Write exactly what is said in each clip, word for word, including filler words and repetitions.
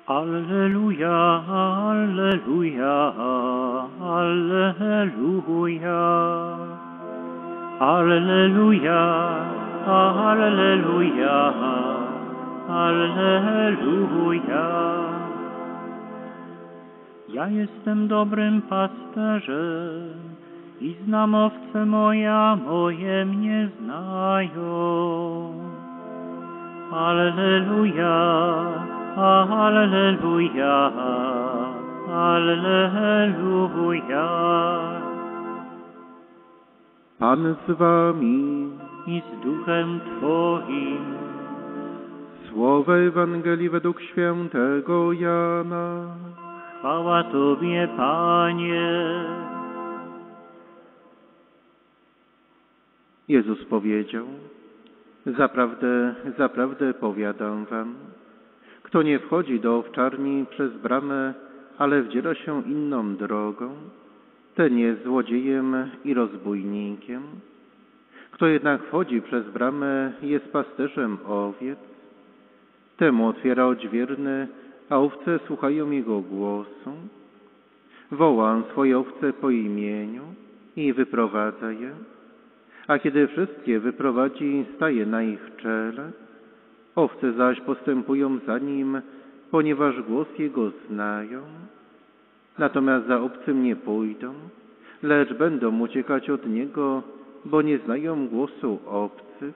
Alleluja, alleluja, alleluja. Alleluja, alleluja, alleluja. Ja jestem dobrym pasterzem i znam owce moja, moje mnie znają. Alleluja, alleluja, alleluja. Pan z wami I z duchem Twoim. Słowo Ewangelii według świętego Jana. Chwała Tobie, Panie. Jezus powiedział: Zaprawdę, zaprawdę powiadam wam, kto nie wchodzi do owczarni przez bramę, ale wdziera się inną drogą, ten jest złodziejem i rozbójnikiem. Kto jednak wchodzi przez bramę, jest pasterzem owiec. Temu otwiera odźwierny, a owce słuchają jego głosu. Woła swoje owce po imieniu i wyprowadza je, a kiedy wszystkie wyprowadzi, staje na ich czele. Owce zaś postępują za nim, ponieważ głos jego znają. Natomiast za obcym nie pójdą, lecz będą uciekać od niego, bo nie znają głosu obcych.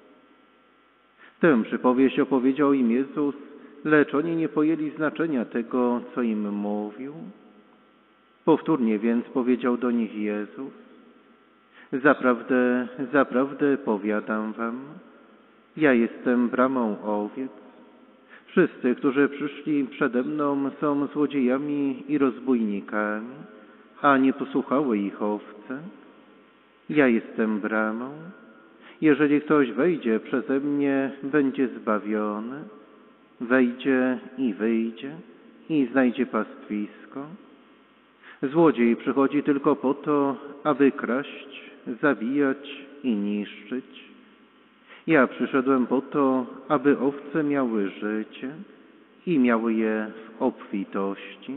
Tę przypowieść opowiedział im Jezus, lecz oni nie pojęli znaczenia tego, co im mówił. Powtórnie więc powiedział do nich Jezus: Zaprawdę, zaprawdę powiadam wam, ja jestem bramą owiec. Wszyscy, którzy przyszli przede mną, są złodziejami i rozbójnikami, a nie posłuchały ich owce. Ja jestem bramą. Jeżeli ktoś wejdzie przeze mnie, będzie zbawiony. Wejdzie i wyjdzie i znajdzie pastwisko. Złodziej przychodzi tylko po to, aby kraść, zabijać i niszczyć. Ja przyszedłem po to, aby owce miały życie i miały je w obfitości.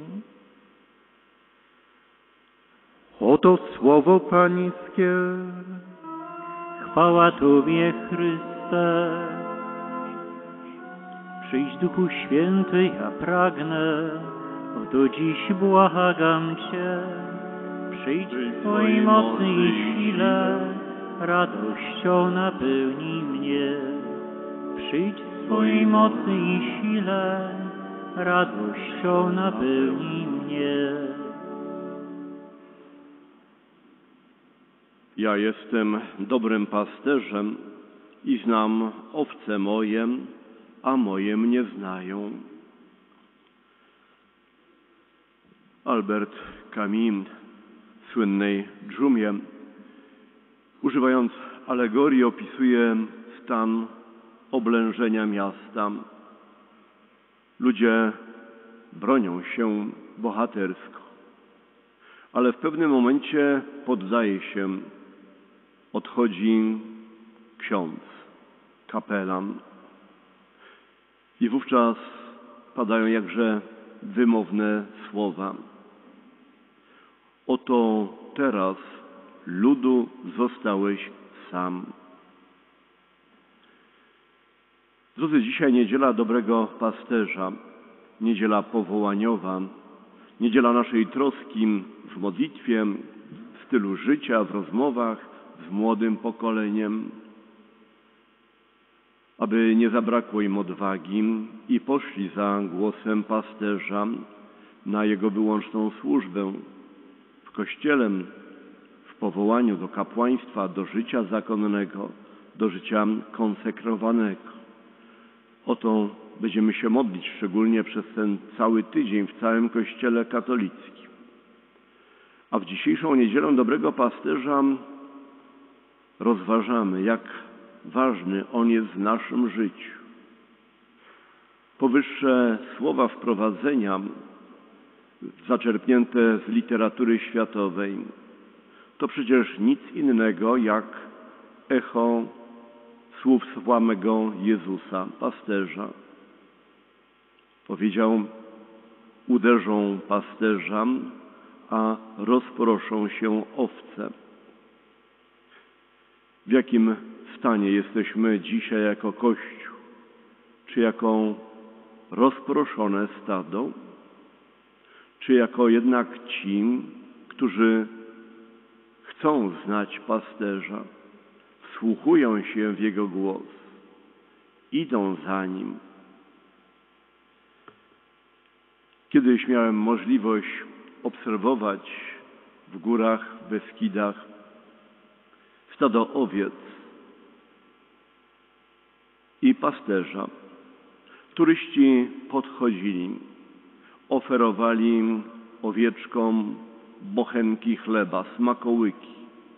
Oto słowo Pańskie. Chwała Tobie, Chryste. Przyjdź, Duchu Święty, ja pragnę, oto dziś błagam Cię. Przyjdź w Twojej mocy i sile, radością napełnij mnie. Przyjdź w Twojej mocy i sile, radością napełnij mnie. Ja jestem dobrym pasterzem i znam owce moje, a moje mnie znają. Albert Camus w słynnej Dżumie, używając alegorii, opisuje stan oblężenia miasta. Ludzie bronią się bohatersko, ale w pewnym momencie poddaje się, odchodzi ksiądz, kapelan i wówczas padają jakże wymowne słowa. Oto teraz, ludu, zostałeś sam. Drodzy, dzisiaj niedziela dobrego pasterza, niedziela powołaniowa, niedziela naszej troski w modlitwie, w stylu życia, w rozmowach z młodym pokoleniem, aby nie zabrakło im odwagi i poszli za głosem pasterza na jego wyłączną służbę w Kościele, w powołaniu do kapłaństwa, do życia zakonnego, do życia konsekrowanego. O to będziemy się modlić, szczególnie przez ten cały tydzień w całym Kościele katolickim. A w dzisiejszą niedzielę dobrego pasterza rozważamy, jak ważny on jest w naszym życiu. Powyższe słowa wprowadzenia, zaczerpnięte z literatury światowej, to przecież nic innego jak echo słów samego Jezusa, pasterza. Powiedział: uderzą pasterza, a rozproszą się owce. W jakim stanie jesteśmy dzisiaj jako Kościół? Czy jako rozproszone stado? Czy jako jednak ci, którzy chcą znać pasterza, wsłuchują się w jego głos, idą za nim? Kiedyś miałem możliwość obserwować w górach, w Beskidach stado owiec i pasterza. Turyści podchodzili, oferowali im owieczkom bochenki chleba, smakołyki.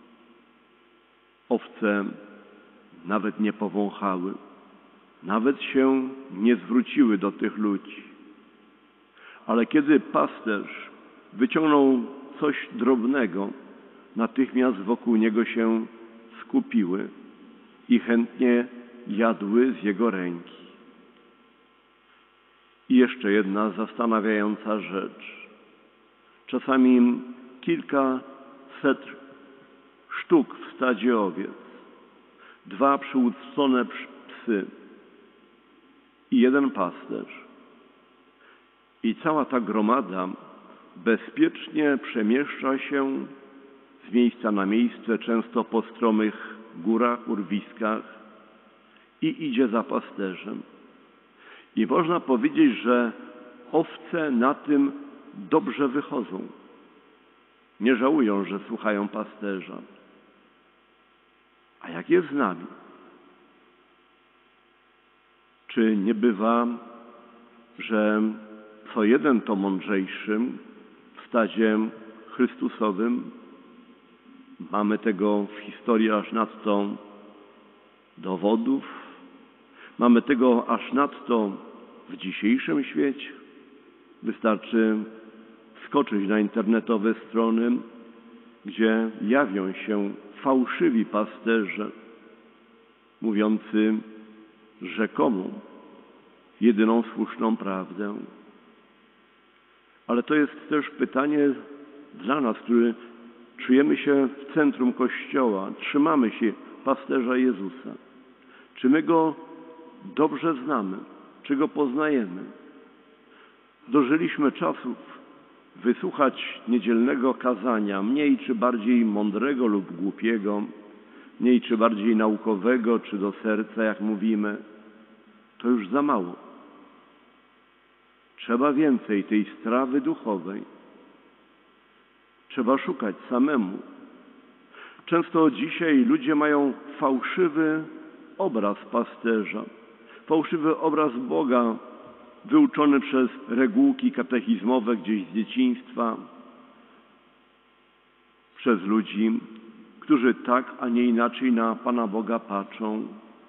Owce nawet nie powąchały, nawet się nie zwróciły do tych ludzi. Ale kiedy pasterz wyciągnął coś drobnego, natychmiast wokół niego się skupiły i chętnie jadły z jego ręki. I jeszcze jedna zastanawiająca rzecz. Czasami kilkaset sztuk w stadzie owiec, dwa przyłócone psy i jeden pasterz. I cała ta gromada bezpiecznie przemieszcza się z miejsca na miejsce, często po stromych górach, urwiskach i idzie za pasterzem. I można powiedzieć, że owce na tym dobrze wychodzą. Nie żałują, że słuchają pasterza. A jak jest z nami? Czy nie bywa, że co jeden to mądrzejszy w stadzie Chrystusowym? Mamy tego w historii aż nadto dowodów. Mamy tego aż nadto w dzisiejszym świecie. Wystarczy wskoczyć na internetowe strony, gdzie jawią się fałszywi pasterze, mówiący rzekomo jedyną słuszną prawdę. Ale to jest też pytanie dla nas, którzy czujemy się w centrum Kościoła, trzymamy się pasterza Jezusa. Czy my Go dobrze znamy? Czy Go poznajemy? Dożyliśmy czasów wysłuchać niedzielnego kazania, mniej czy bardziej mądrego lub głupiego, mniej czy bardziej naukowego, czy do serca, jak mówimy. To już za mało. Trzeba więcej tej strawy duchowej. Trzeba szukać samemu. Często dzisiaj ludzie mają fałszywy obraz pasterza, fałszywy obraz Boga, wyuczony przez regułki katechizmowe gdzieś z dzieciństwa, przez ludzi, którzy tak, a nie inaczej na Pana Boga patrzą.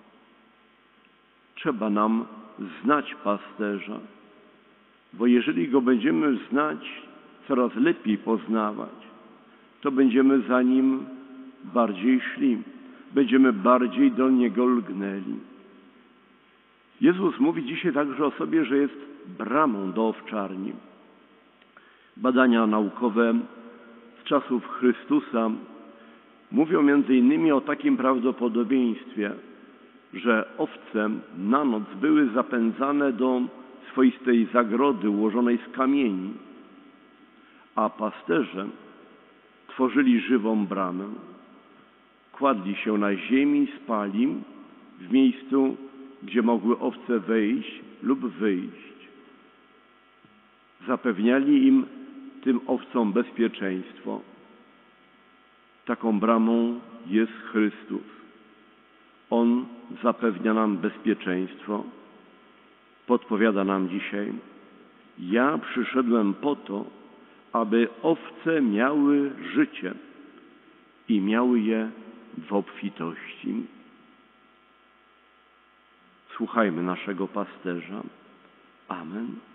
Trzeba nam znać pasterza, bo jeżeli Go będziemy znać, coraz lepiej poznawać, to będziemy za Nim bardziej szli, będziemy bardziej do Niego lgnęli. Jezus mówi dzisiaj także o sobie, że jest bramą do owczarni. Badania naukowe z czasów Chrystusa mówią między innymi o takim prawdopodobieństwie, że owce na noc były zapędzane do swoistej zagrody ułożonej z kamieni, a pasterze tworzyli żywą bramę. Kładli się na ziemi, spali w miejscu, gdzie mogły owce wejść lub wyjść. Zapewniali im, tym owcom, bezpieczeństwo. Taką bramą jest Chrystus. On zapewnia nam bezpieczeństwo. Podpowiada nam dzisiaj: ja przyszedłem po to, aby owce miały życie i miały je w obfitości. Słuchajmy naszego pasterza. Amen.